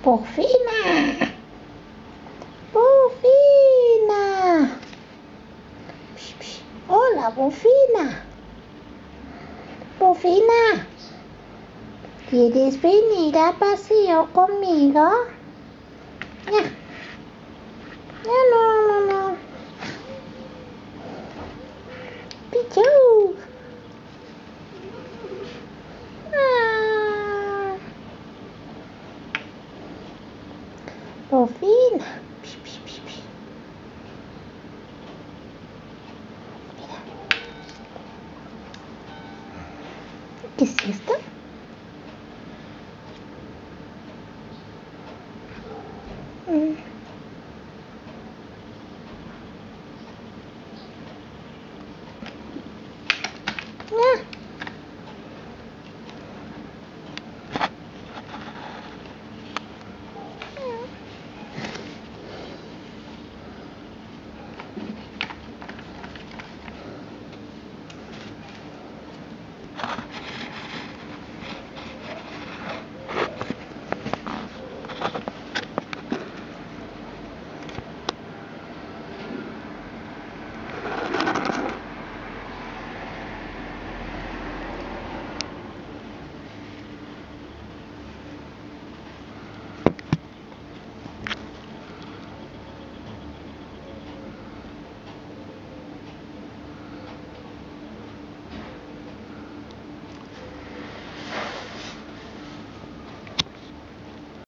Bufina. Bufina. Psh, psh. Hola, Bufina. Bufina. ¿Quieres venir a paseo conmigo? Ya. Ya no. Pichu. Ah. Bufina. Psh, psh, psh, psh. Mira. ¿Qué es esto?